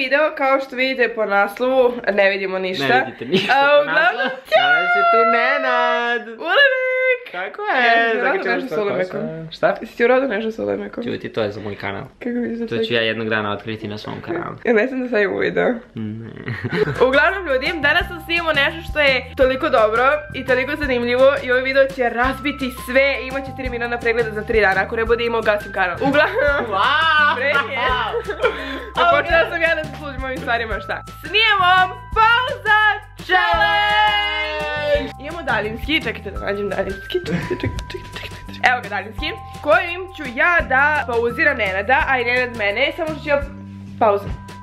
video, kao što vidite po naslovu, ne vidimo ništa. Ne vidite ništa po naslovu. Danas je tu Nenad. Ulemek! Kako je? Jesi ti nešto s ulemekom? Šta? Jesi ti urodio nešto s ulemekom? Čuti, to je za moj kanal. Kako vidiš da To ću ja jednog dana otkriti na svom kanalu. Ja ne sam da stavim u video. Ne. Uglavnom ljudi, danas sam snimamo nešto što je toliko dobro i toliko zanimljivo i ovaj video će razbiti sve i imat će 3 miliona pregleda za 3 dana. Ako ne bude imao, gasim kanal. Uglavnom, premijer. A počela sam ja da se služim ovim stvarima, šta? Snimamo pauza challenge! Imamo daljinski, čekajte da nađem daljinski, čekajte. Evo ga daljinski, kojim ću ja da pauziram Nenada, a i Nenad mene, samo što ću ja pauza.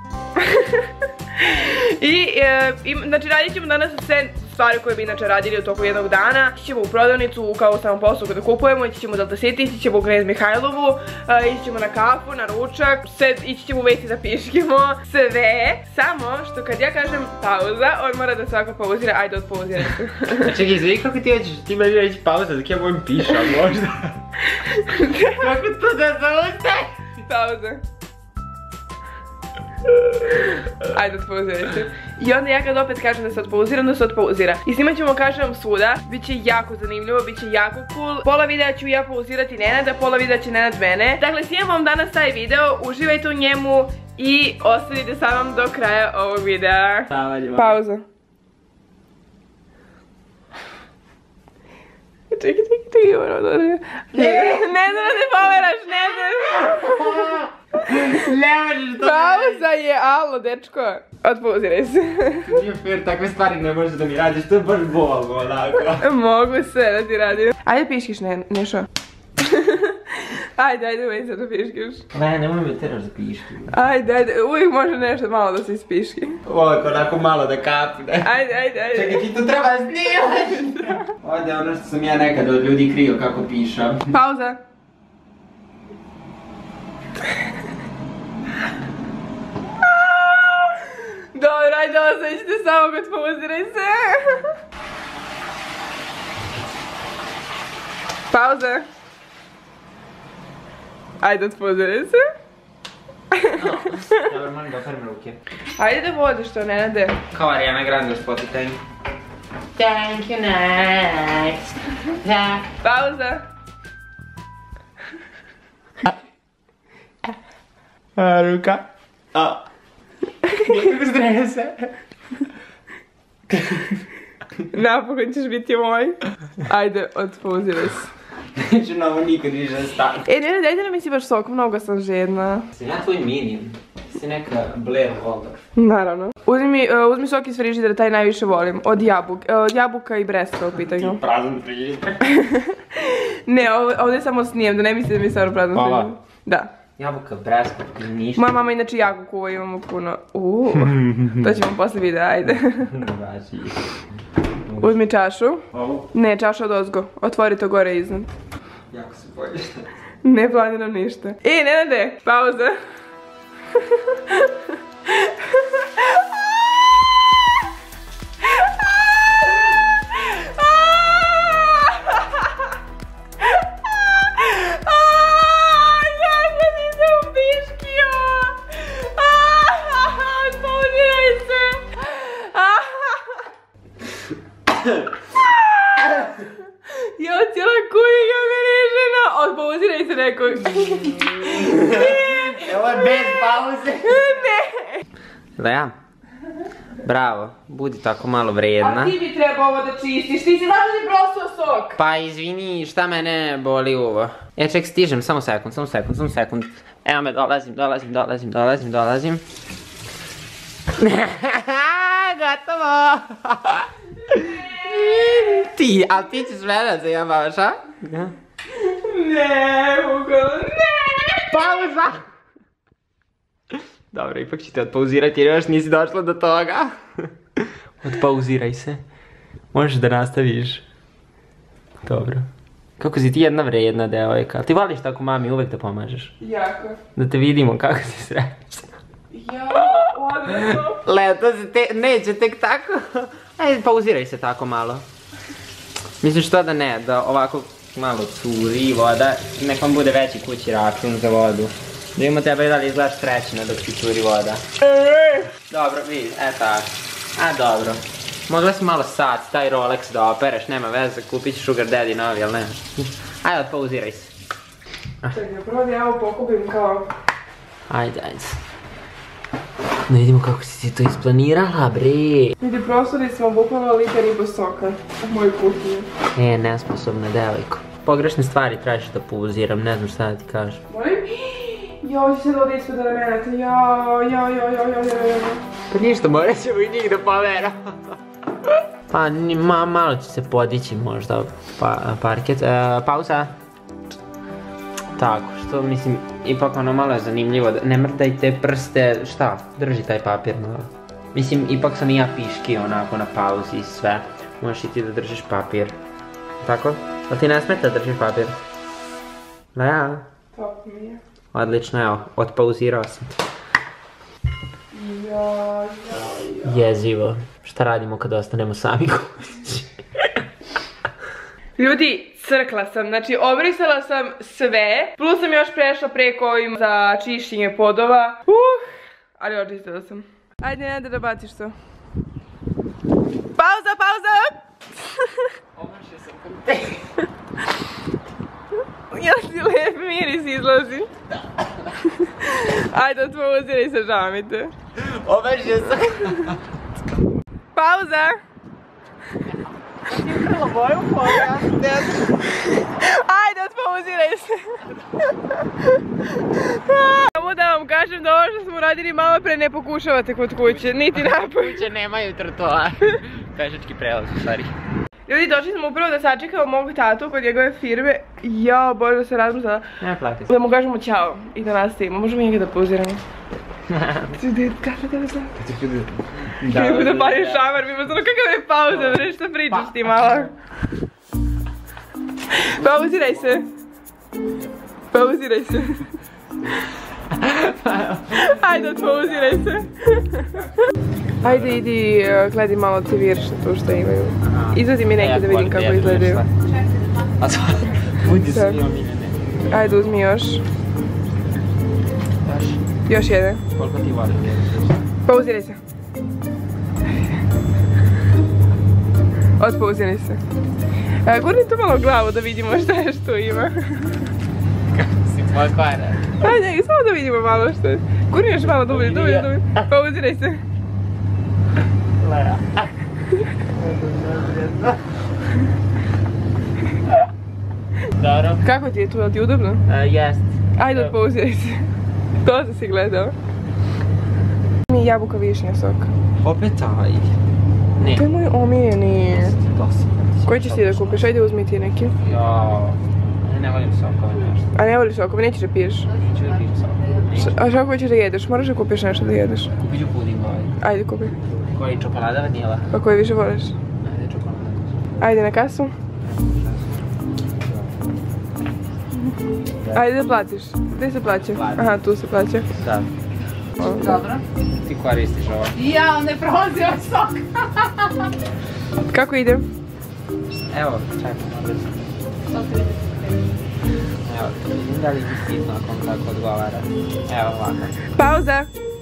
I znači radit ćemo danas sve stvari koje bi inače radili u toku jednog dana. Ići ćemo u prodavnicu kao samom poslu kada kupujemo, ići ćemo u Delta City, ići ćemo u Knez Mihajlovu, ići ćemo na kafu, na ručak, ići ćemo u WC da piškimo, sve. Samo što kad ja kažem pauza, on mora da svako pauzira, ajde odpauziraj se. Čekaj, izvedi kako ti hoćeš, ti meni reći pauza, dok ja mojim pišam možda. Kako to da zaustavi? Pauza. Ajde odpauziraj se. I onda ja kad opet kažem da se odpauzira, onda se odpauzira. I snimat ćemo, kažem, svuda. Biće jako zanimljivo, biće jako cool. Pola videa ću ja pauzirati Nenada, pola videa će Nenad mene. Dakle, snimam vam danas taj video, uživajte u njemu i ostanite sa mnom do kraja ovog videa. Pauza. Čekaj, ne znam da se poveraš, ne znam. Ne možeš to. Pauza je, alo, dečko. Odpauziraj se. Nije fair, takve stvari ne možeš da mi radiš, to je baš bolno, onako. Mogu sve da ti radim. Ajde piškiš, Nešo. Ajde, uvijek sad da piškiš. Ne, nemoj me teraš da piškim. Ajde, uvijek može nešto malo da se ispiški. Ovako, onako malo da kapne. Ajde. Čekaj, ti to treba snimati. Ovdje je ono što sam ja nekada od ljudi krio kako pišam. Pauza. Dobro, ajde ostaćete samo kod pauziraj se. Pauza. Ajde odpouziraj se. Dobro, molim da operem ruke. Ajde da vodiš to, Nenade. Kao Ariana Grande u Spotify. Thank you, next. Pauza. Ruka. Nekako stresa. Napokon ćeš biti moj. Ajde, odpouziraj se. Neću na ovo nikad više stati. Nenade, dajte nam si baš sok, mnogo sam žedna. Sam ja tvoj minion. Si neka Blair Waldorf. Naravno. Uzmi sok iz frižidera, taj najviše volim. Od jabuka i breska u pitanju. Prazan frižider. Ne, ovdje samo snijem, da ne mislite da mi stvarno prazan frižider. Da. Jabuka, breska i ništa. Moja mama inače jako kuva, imamo puno. To ćemo posle videa, ajde. Uzmi čašu. Ne, čašu od ozgo. Otvori to gore iznad. Jako se bojiš. Ne planiram ništa. Nenade, pauza. Ja cijela kujega mirižena, odpauziraj se nekog. Ovo je bez pauze. Ne. Da ja? Bravo, budi tako malo vrijedna. A ti bi trebao ovo da čistiš, ti si znaš da ti prosuo sok. Pa izvini, šta mene boli uvo? Ček, stižem, samo sekund. Evo me, dolazim. Gotovo. Ali ti ćeš mene zajebavaš, a? Ne, bukvalno ne. Pauza! Dobro, ipak ću te odpauzirati jer još nisi došla do toga. Odpauziraj se. Možeš da nastaviš. Dobro. Kako si ti jedna vrijedna devojka. Ti voliš tako mami uvek da pomažeš? Jako. Da te vidimo kako si srećna. Ja, odlično. Leto se neće tek tako. Ajde, pauziraj se tako malo. Mislim što da ne, da ovako malo curi voda, nek vam bude veći kući račun za vodu. Da imamo tebe da li izgledaš srećno dok ti curi voda. Dobro, vidi, tako. A dobro. Mogla si malo sad, taj Rolex da opereš, nema veze, kupit ćeš Sugar Daddy novi, jel ne? Ajde, odpauziraj se. Čekaj, prvo da ja ovo pokupim kao... Ajde. Da vidimo kako si ti to isplanirala, bre. Vidi, prostori smo bukvalno liter i po soka u mojoj kuhinji. Nesposobna devojko. Pogrešne stvari tražiš da pauziram, ne znam šta da ti kažem. Molim? Jao, će se da ode ispod elemenata, jao. Pa ništa, morat ćemo i njih da pomeramo. Pa malo će se podići možda parket. Pauza. Tako, što mislim, ipak ono malo je zanimljivo, ne mrdaj te prste, šta, drži taj papir malo. Mislim, ipak sam i ja piški onako na pauzi i sve, možeš i ti da držiš papir. Tako? Ali ti ne smeta da držiš papir? Da ja? Top mi je. Odlično, evo, otpauzirao sam. Jezivo. Šta radimo kad ostanemo sami kući? Ljudi, crkla sam, znači obrisala sam sve, plus sam još prešla preko ovim za čišćenje podova. Ali očistila sam. Ajde, Neda, da baciš to. Pauza! Omašio sam kontejner. Jel ti lep miris izlazi? Da. Ajde, otpauziraj se, žamite. Omašio sam. Pauza! Ti je prvo moju foga. Ajde, otpauziraj se. Samo da vam kažem da ovo što smo radili malo pre ne pokušavate kod kuće, niti napoj. Kuće nemaju trotoar. Pešački prelaz, u stvari. Ljudi, došli smo upravo da sačekamo mog tatu kod njegove firme. Jao, Bože, da se razmrzala. Ne plati se. Da mu kažemo ćao i da nastavimo. Možemo njega da pauziramo. Kako da znam? Kako da pališ šamar, mi možda kakav je pauza, bre, šta pričaš ti malo? Pauziraj se. Ajde, pauziraj se. Ajde, idi, gledaj malo te virše tu što imaju. Izvadi mi neke da vidim kako izgledaju. Budi se mi omiljene. Ajde, uzmi još. Još jedan. Koliko ti voli? Pauziraj se. Otpauziraj se. Gurni tu malo glavu da vidimo šta je što ima. Kako si pokvara? Ajde, samo da vidimo malo što je. Gurni još malo dublje. Pauziraj se. Lea. Dobro. Kako ti je tu, ti udobno? Jest. Ajde, otpauziraj se. To sam si gledao. Mi jabuka višnja sok. Opet taj. Ne. To je moj omiljeni. Dosadno. Koji ćeš ti da kupiš? Ajde, uzmi ti neki. Jao. Ne volim sokove nešto. A ne voliš sokove, nećeš da piješ? Neću da pijem sokove. A šta hoćeš da jedeš? Moraš da kupiš nešto da jedeš. Kupit ću puding ovaj. Ajde, kupi. Koji, čokolada, vanila? Pa koji više voliš? Ajde, čokolada. Ajde, na kasu. Ajde da platiš. Gdje se plaća? Aha, tu se plaća. Da. Dobro. Ti koristiš ovo? Ja, onda je prolazi ovaj sok. Kako ide? Evo, čekaj, malo se. Evo, vidim da li ti stitno ako vam tako odgovara. Evo ovako. Pauza!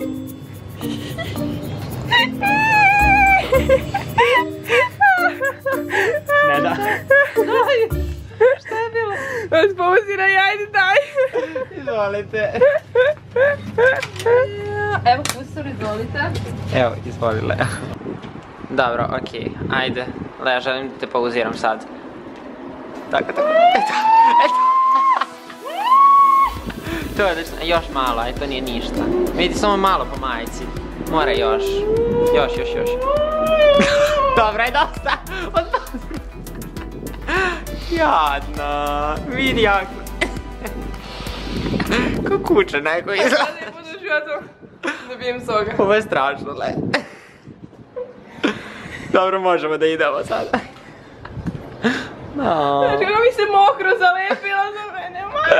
Ne da. Šta je bilo? Pauziraj, ajde daj! Izvolite. Evo kusur, izvolite. Evo, izvoli Lea. Dobro, okej, ajde. Lea, želim da te pauziram sad. Tako. Eto. To je odlično, još malo, aj to nije ništa. Vidi, samo malo po majici. Mora još. Još. Dobro, je dosta. Jadna. Vidi jako. Ko kuća neko izgleda. Ne budeš ja to da pijem soga. Ovo je strašno, le. Dobro, možemo da idemo sada. Znači, kako mi se mokro zalepilo za mene,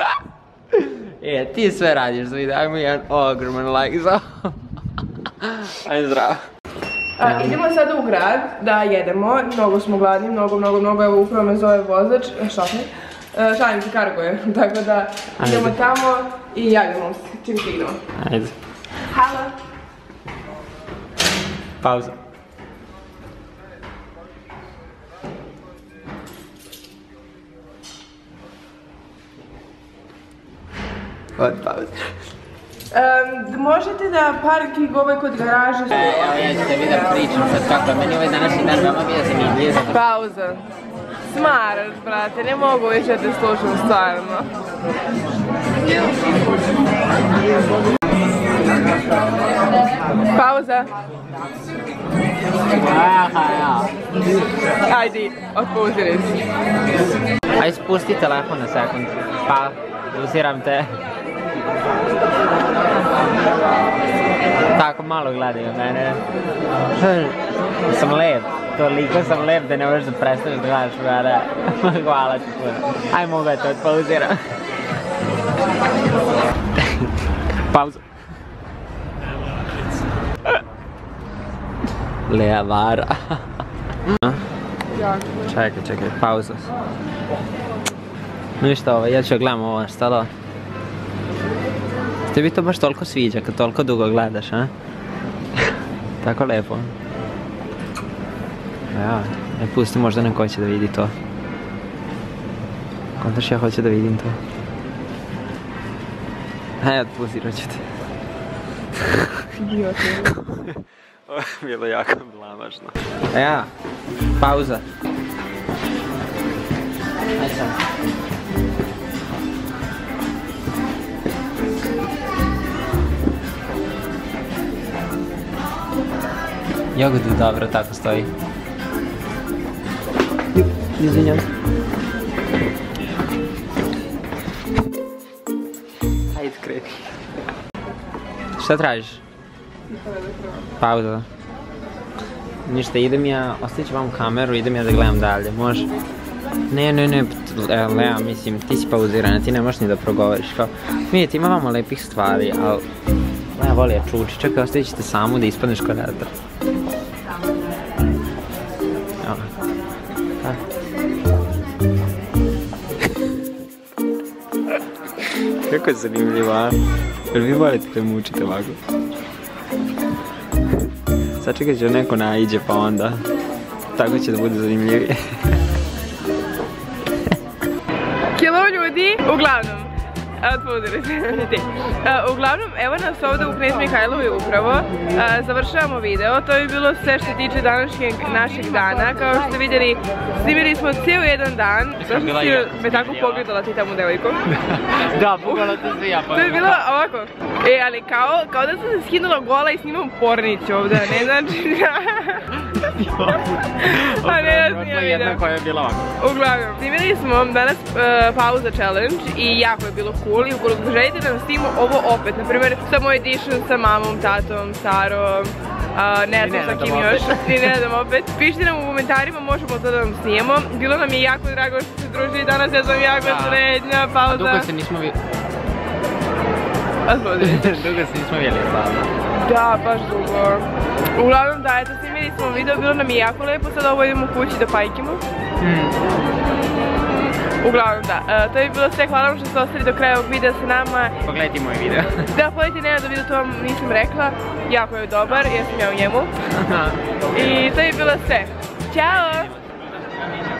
Ti sve radiš za video, ajmo jedan ogroman like za ovo. Ajde, zdravo. Idemo sada u grad da jedemo, mnogo smo gladni, mnogo, evo upravo me zove vozač, šopnik. Šalim se, Kargo je, tako da idemo tamo i javimo se, čim stignemo. Ajde. Halo. Pauza. Od pauze. Možete da parking ovaj kod garaže... Evo ja ću tebi da pričam sad kako je meni ovaj današnji dan veoma bio zanimljiv. Pauza. Smaraš, brate, ne mogu više da te slušam stvarno. Pauza. Ajde, otpustili se. Aj spusti telefon na sekund. Pa, uziram te. Tako malo gledaju mene. Sam lep. Toliko sam lep da ne možeš da prestaneš da gledaš mene. Hvala ti puno. Aj mogu ja to odpauziram. Pauza. Lea vara. Čekaj, pauza. Ništa ovo, ja ću gledam ovo, šta da? Tebi to baš toliko sviđa kad toliko dugo gledaš, a? Tako lepo. Ja, ne pusti, možda neko hoće da vidi to. Kontaš, ja hoću da vidim to. Hej, otpustirat ću te. Ovo je bilo jako blamažno. Ja, pauza. Aj sad. Jagodu dobro tako stoji. Izvinjam. Ajde kreni. Šta tražiš? Pauza. Ništa, idem ja, ostavit ću vam kameru, idem ja da gledam dalje, može? Ne, Lea, mislim, ti si pauzirana, ti ne možeš ni da progovoriš, kao, vidite, ima vamo lepih stvari, ali Lea voli ja čuči, čekaj, ostavit ćete samu da ispadneš kod redar. Kako je zanimljivo, a? Jer vi volite da mučite ovako? Sad čekaj će neko naiđe pa onda. Tako će da bude zanimljivije. Kilo ljudi, uglavnom. Uglavnom, evo nas ovdje u Knez Mihajlovoj upravo. Završavamo video, to je bilo sve što se tiče današnjeg našeg dana. Kao što ste vidjeli, snimili smo cijel jedan dan. Zašto si me tako pogledala ti tamo devojko? Da, pogledala te se ja pa. To je bilo ovako. Ali kao da sam se skinula gola i snimam pornić ovdje, ne znači da... A ne, da snimam video. Koja je bila ovako. Uglavnom, snimili smo danas pauza challenge i jako je bilo cool i ukoliko želite da nam snimimo ovo opet, na primjer sa moj edition, sa mamom, tatom, Sarom, ne znam sa kim još, i ne znam opet. Pišite nam u komentarima, možemo to da vam snijemo. Bilo nam je jako drago što ste družili danas, ja sam jako srećna, pauza. A dugo se nismo vidjeli. Dugo se nismo vidjeli stvarno. Da, baš dugo. Uglavnom da, eto snimili smo video, bilo nam je jako lepo, sada ovo idemo kući da pajkimo. Uglavnom da, to je bilo sve, hvala vam što ste ostali do kraja ovog videa sa nama. Pogledajte moj video. Da, pogledajte Nenada video, to vam nisam rekla, jako je dobar, ja sam ja u njemu. I to je bilo sve. Ćao!